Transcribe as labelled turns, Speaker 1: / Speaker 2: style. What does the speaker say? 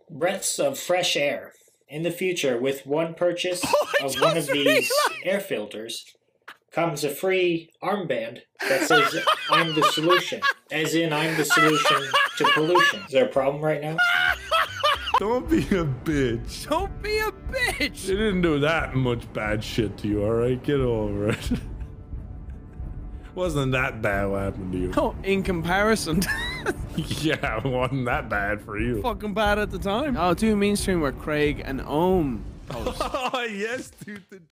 Speaker 1: breaths of fresh air. In the future, with one purchase of one of these air filters, comes a free armband that says, I'm the solution. As in, I'm the solution to pollution. Is there a problem right now?
Speaker 2: Don't be a bitch.
Speaker 3: Don't be a bitch.
Speaker 2: They didn't do that much bad shit to you, alright? Get over it. Wasn't that bad what happened to you.
Speaker 3: Oh, in comparison.
Speaker 2: Yeah, it wasn't that bad for you.
Speaker 3: Fucking bad at the time. Oh, do a mean stream where Craig and Ohm post.
Speaker 2: Oh, yes, dude.